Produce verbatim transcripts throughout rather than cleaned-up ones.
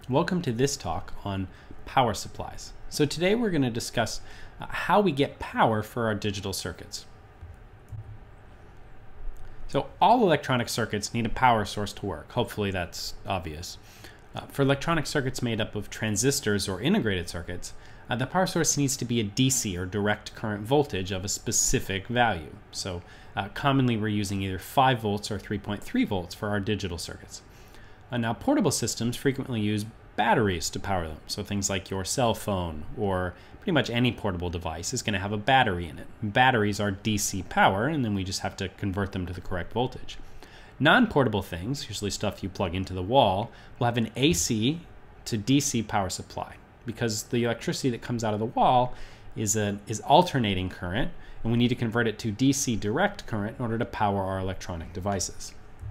Welcome to this talk on power supplies. So today we're going to discuss uh, how we get power for our digital circuits. So all electronic circuits need a power source to work. Hopefully that's obvious. Uh, for electronic circuits made up of transistors or integrated circuits, uh, the power source needs to be a D C or direct current voltage of a specific value. So uh, commonly we're using either five volts or three point three volts for our digital circuits. Uh, now, portable systems frequently use batteries to power them. So things like your cell phone or pretty much any portable device is going to have a battery in it. Batteries are D C power, and then we just have to convert them to the correct voltage. Non-portable things, usually stuff you plug into the wall, will have an A C to D C power supply because the electricity that comes out of the wall is, a, is alternating current, and we need to convert it to D C direct current in order to power our electronic devices.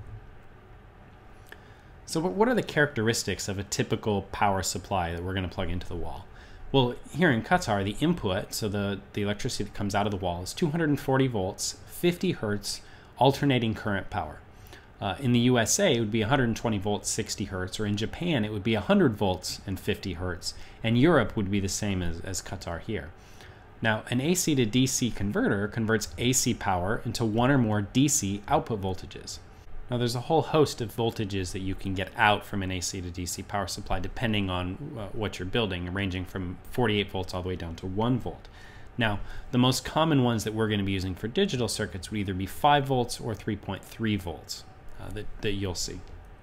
So what are the characteristics of a typical power supply that we're going to plug into the wall? Well, here in Qatar, the input, so the, the electricity that comes out of the wall, is two hundred forty volts, fifty hertz, alternating current power. Uh, in the U S A, it would be one hundred twenty volts, sixty hertz, or in Japan, it would be one hundred volts and fifty hertz, and Europe would be the same as, as Qatar here. Now, an A C to D C converter converts A C power into one or more D C output voltages. Now there's a whole host of voltages that you can get out from an A C to D C power supply depending on uh, what you're building, ranging from forty-eight volts all the way down to one volt. Now the most common ones that we're going to be using for digital circuits would either be five volts or three point three volts uh, that, that you'll see.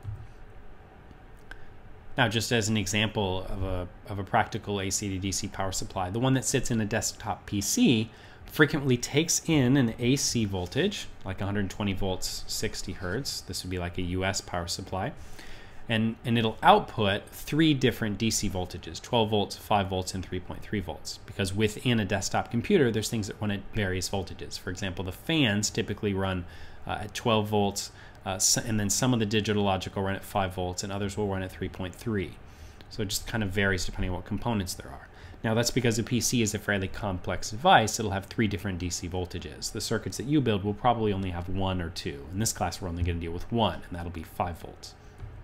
Now just as an example of a, of a practical A C to D C power supply, the one that sits in a desktop P C frequently takes in an A C voltage, like one hundred twenty volts, sixty hertz. This would be like a U S power supply. And, and it'll output three different D C voltages, twelve volts, five volts, and three point three volts. Because within a desktop computer, there's things that run at various voltages. For example, the fans typically run uh, at twelve volts, uh, and then some of the digital logic will run at five volts, and others will run at three point three. So it just kind of varies depending on what components there are. Now that's because a P C is a fairly complex device. It'll have three different D C voltages. The circuits that you build will probably only have one or two. In this class, we're only going to deal with one, and that'll be five volts.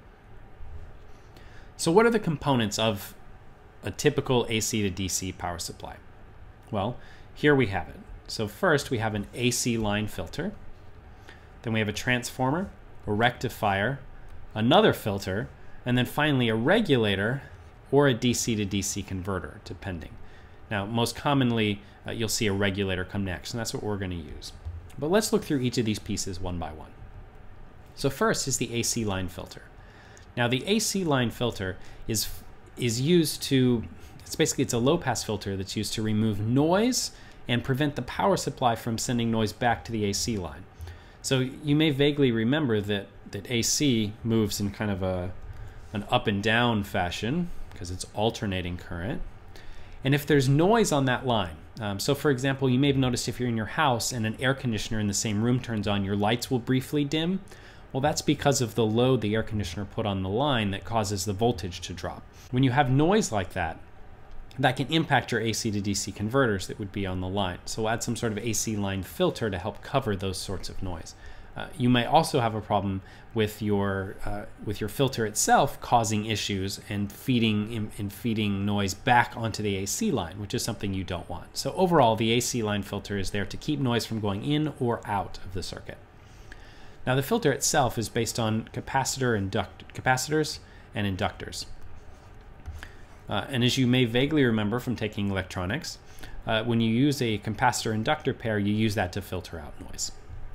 So what are the components of a typical A C to D C power supply? Well, here we have it. So first, we have an A C line filter. Then we have a transformer, a rectifier, another filter, and then finally a regulator, or a D C to D C converter, depending. Now, most commonly, uh, you'll see a regulator come next, and that's what we're going to use. But let's look through each of these pieces one by one. So first is the A C line filter. Now, the A C line filter is, is used to, it's basically, it's a low-pass filter that's used to remove noise and prevent the power supply from sending noise back to the A C line. So you may vaguely remember that, that A C moves in kind of a, an up and down fashion, because it's alternating current. And if there's noise on that line, um, so for example, you may have noticed if you're in your house and an air conditioner in the same room turns on, your lights will briefly dim. Well, that's because of the load the air conditioner put on the line that causes the voltage to drop. When you have noise like that, that can impact your A C to D C converters that would be on the line. So we'll add some sort of A C line filter to help cover those sorts of noise. Uh, you may also have a problem with your uh, with your filter itself causing issues and feeding in, and feeding noise back onto the A C line, which is something you don't want. So overall, the A C line filter is there to keep noise from going in or out of the circuit. Now, the filter itself is based on capacitor induct capacitors and inductors. Uh, and as you may vaguely remember from taking electronics, uh, when you use a capacitor-inductor pair, you use that to filter out noise.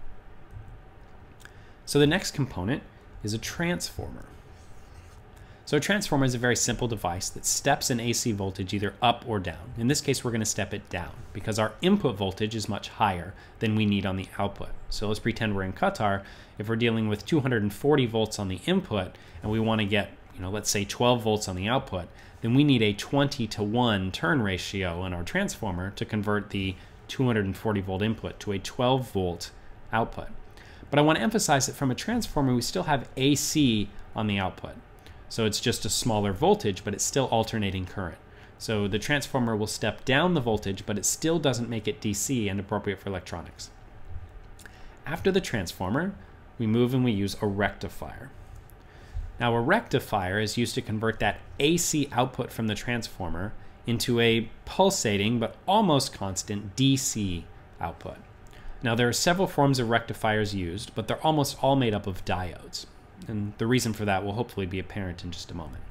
So the next component is a transformer. So a transformer is a very simple device that steps an A C voltage either up or down. In this case, we're going to step it down because our input voltage is much higher than we need on the output. So let's pretend we're in Qatar. If we're dealing with two hundred forty volts on the input and we want to get, you know, let's say twelve volts on the output, then we need a twenty to one turn ratio in our transformer to convert the two hundred forty volt input to a twelve volt output. But I want to emphasize that from a transformer, we still have A C on the output. So it's just a smaller voltage, but it's still alternating current. So the transformer will step down the voltage, but it still doesn't make it D C and appropriate for electronics. After the transformer, we move and we use a rectifier. Now a rectifier is used to convert that A C output from the transformer into a pulsating but almost constant D C output. Now there are several forms of rectifiers used, but they're almost all made up of diodes. And the reason for that will hopefully be apparent in just a moment.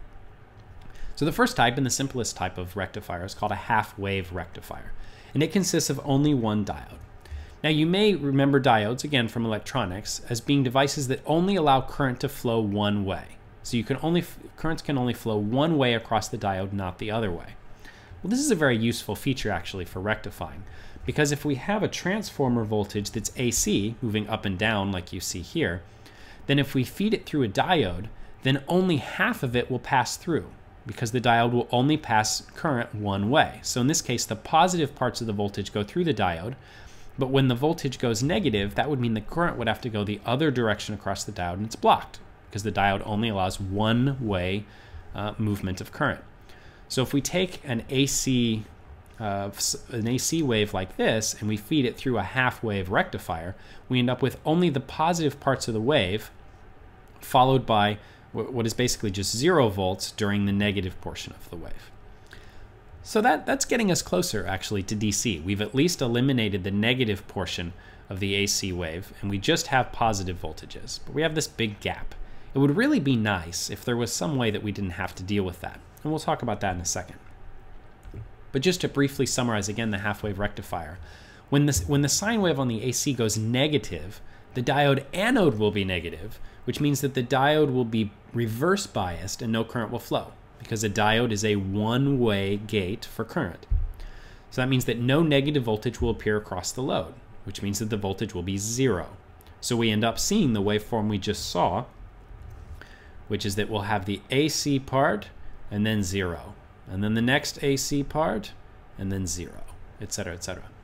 So the first type and the simplest type of rectifier is called a half-wave rectifier, and it consists of only one diode. Now you may remember diodes, again from electronics, as being devices that only allow current to flow one way. So you can only, currents can only flow one way across the diode, not the other way. Well, this is a very useful feature actually for rectifying, because if we have a transformer voltage that's A C, moving up and down like you see here, then if we feed it through a diode, then only half of it will pass through, because the diode will only pass current one way. So in this case, the positive parts of the voltage go through the diode, but when the voltage goes negative, that would mean the current would have to go the other direction across the diode, and it's blocked, because the diode only allows one-way uh, movement of current. So if we take an A C, uh, an A C wave like this, and we feed it through a half-wave rectifier, we end up with only the positive parts of the wave, followed by what is basically just zero volts during the negative portion of the wave. So that, that's getting us closer actually to D C. We've at least eliminated the negative portion of the A C wave, and we just have positive voltages, but we have this big gap. It would really be nice if there was some way that we didn't have to deal with that, and we'll talk about that in a second. But just to briefly summarize again the half-wave rectifier, when, this, when the sine wave on the A C goes negative, the diode anode will be negative, which means that the diode will be reverse biased and no current will flow, because a diode is a one-way gate for current. So that means that no negative voltage will appear across the load, which means that the voltage will be zero. So we end up seeing the waveform we just saw, which is that we'll have the A C part and then zero, and then the next A C part and then zero, et cetera, et cetera.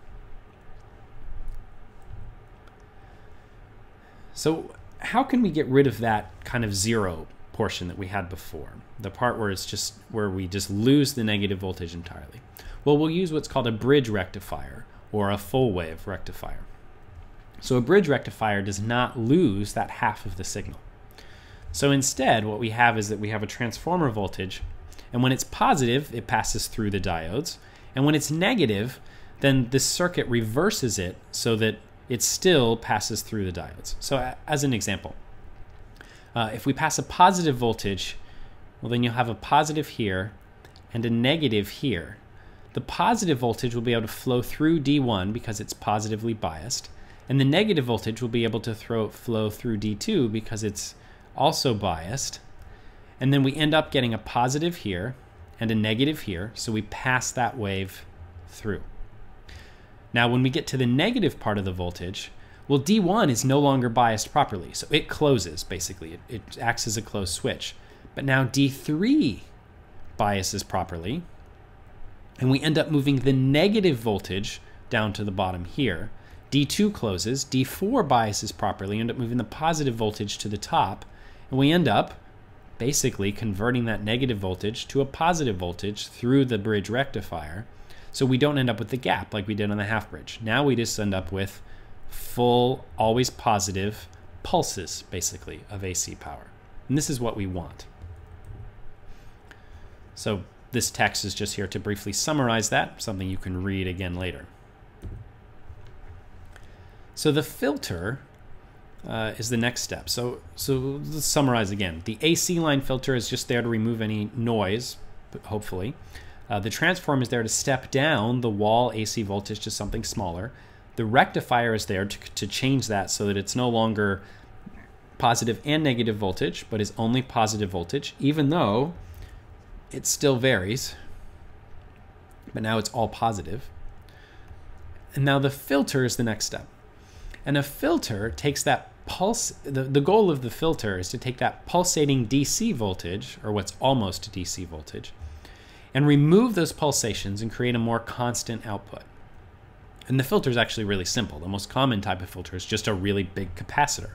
So how can we get rid of that kind of zero portion that we had before, the part where it's just where we just lose the negative voltage entirely? Well, we'll use what's called a bridge rectifier or a full wave rectifier. So a bridge rectifier does not lose that half of the signal. So instead, what we have is that we have a transformer voltage, and when it's positive, it passes through the diodes, and when it's negative, then this circuit reverses it so that it still passes through the diodes. So as an example, uh, if we pass a positive voltage, well then you'll have a positive here and a negative here. The positive voltage will be able to flow through D one because it's positively biased, and the negative voltage will be able to throw, flow through D two because it's also biased. And then we end up getting a positive here and a negative here, so we pass that wave through. Now when we get to the negative part of the voltage, well, D one is no longer biased properly, so it closes basically. It, it acts as a closed switch. But now D three biases properly, and we end up moving the negative voltage down to the bottom here. D two closes, D four biases properly, end up moving the positive voltage to the top, and we end up basically converting that negative voltage to a positive voltage through the bridge rectifier. So we don't end up with the gap like we did on the half bridge. Now we just end up with full, always positive pulses, basically, of A C power. And this is what we want. So this text is just here to briefly summarize that, something you can read again later. So the filter uh, is the next step. So, so let's summarize again. The A C line filter is just there to remove any noise, hopefully. Uh, the transform is there to step down the wall A C voltage to something smaller. The rectifier is there to, to change that so that it's no longer positive and negative voltage, but is only positive voltage, even though it still varies. But now it's all positive. And now the filter is the next step. And a filter takes that pulse, the, the goal of the filter is to take that pulsating D C voltage, or what's almost D C voltage, and remove those pulsations and create a more constant output. And the filter is actually really simple. The most common type of filter is just a really big capacitor.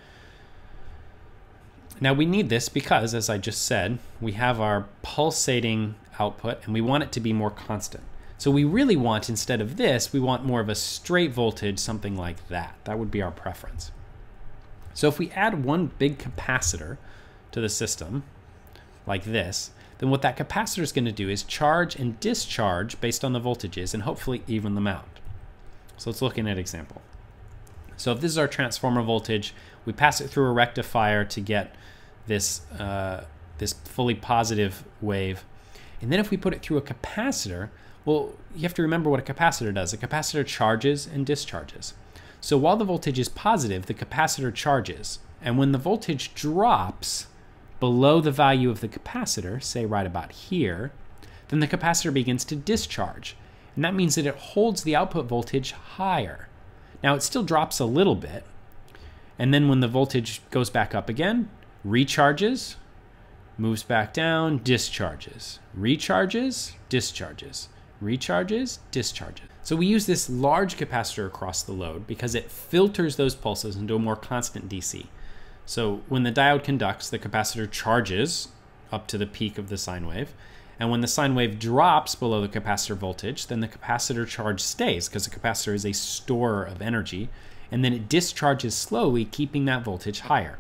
Now we need this because, as I just said, we have our pulsating output and we want it to be more constant. So we really want, instead of this, we want more of a straight voltage, something like that. That would be our preference. So if we add one big capacitor to the system, like this, then what that capacitor is going to do is charge and discharge based on the voltages and hopefully even them out. So let's look at an example. So if this is our transformer voltage, we pass it through a rectifier to get this, uh, this fully positive wave. And then if we put it through a capacitor, well, you have to remember what a capacitor does. A capacitor charges and discharges. So while the voltage is positive, the capacitor charges. And when the voltage drops below the value of the capacitor, say right about here, then the capacitor begins to discharge. And that means that it holds the output voltage higher. Now it still drops a little bit. And then when the voltage goes back up again, recharges, moves back down, discharges, recharges, discharges, recharges, discharges. So we use this large capacitor across the load because it filters those pulses into a more constant D C. So when the diode conducts, the capacitor charges up to the peak of the sine wave. And when the sine wave drops below the capacitor voltage, then the capacitor charge stays because the capacitor is a storer of energy. And then it discharges slowly, keeping that voltage higher.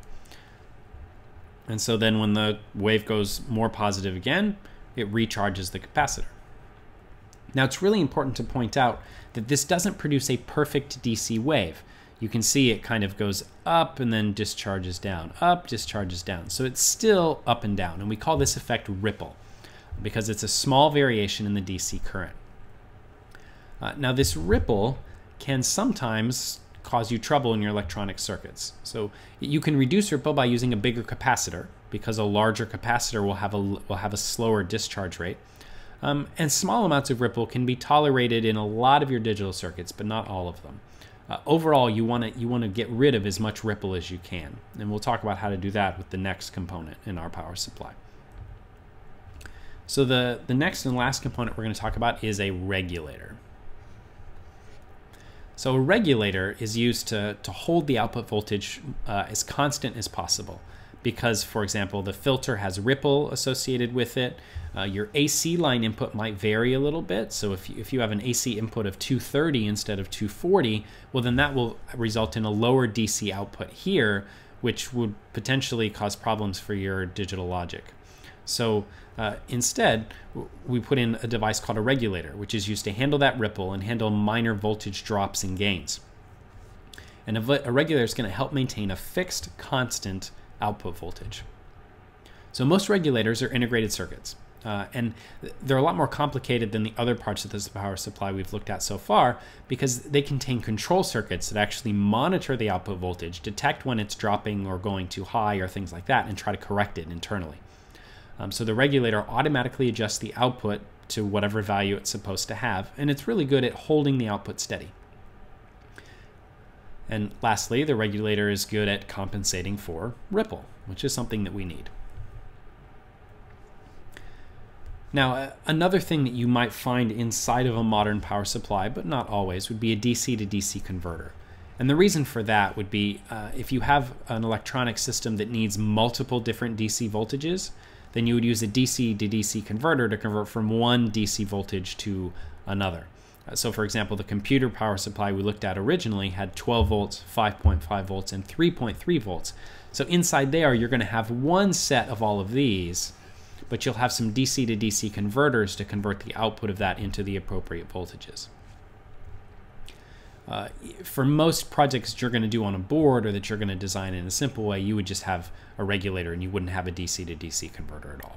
And so then when the wave goes more positive again, it recharges the capacitor. Now it's really important to point out that this doesn't produce a perfect D C wave. You can see it kind of goes up and then discharges down, up, discharges down. So it's still up and down, and we call this effect ripple because it's a small variation in the D C current. Uh, now this ripple can sometimes cause you trouble in your electronic circuits. So you can reduce ripple by using a bigger capacitor because a larger capacitor will have a, will have a slower discharge rate. Um, and small amounts of ripple can be tolerated in a lot of your digital circuits, but not all of them. Uh, overall, you want to you want to get rid of as much ripple as you can, and we'll talk about how to do that with the next component in our power supply. So the, the next and last component we're going to talk about is a regulator. So a regulator is used to, to hold the output voltage uh, as constant as possible. Because, for example, the filter has ripple associated with it. Uh, your A C line input might vary a little bit. So if you, if you have an A C input of two thirty instead of two forty, well, then that will result in a lower D C output here, which would potentially cause problems for your digital logic. So uh, instead, we put in a device called a regulator, which is used to handle that ripple and handle minor voltage drops and gains. And a, a regulator is going to help maintain a fixed, constant output voltage. So most regulators are integrated circuits, uh, and they're a lot more complicated than the other parts of this power supply we've looked at so far because they contain control circuits that actually monitor the output voltage, detect when it's dropping or going too high or things like that, and try to correct it internally. Um, so the regulator automatically adjusts the output to whatever value it's supposed to have, and it's really good at holding the output steady. And lastly, the regulator is good at compensating for ripple, which is something that we need. Now, uh, another thing that you might find inside of a modern power supply, but not always, would be a D C to D C converter. And the reason for that would be uh, if you have an electronic system that needs multiple different D C voltages, then you would use a D C to D C converter to convert from one D C voltage to another. So for example, the computer power supply we looked at originally had twelve volts, five point five volts, and three point three volts. So inside there, you're going to have one set of all of these, but you'll have some D C to D C converters to convert the output of that into the appropriate voltages. Uh, for most projects that you're going to do on a board or that you're going to design in a simple way, you would just have a regulator and you wouldn't have a D C to D C converter at all.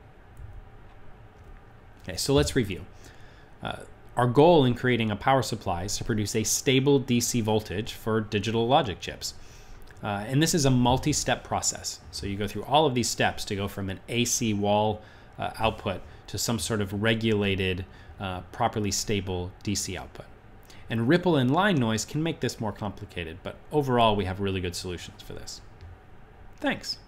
Okay, so let's review. Uh, Our goal in creating a power supply is to produce a stable D C voltage for digital logic chips. Uh, and this is a multi-step process. So you go through all of these steps to go from an A C wall uh, output to some sort of regulated, uh, properly stable D C output. And ripple and line noise can make this more complicated, but overall we have really good solutions for this. Thanks.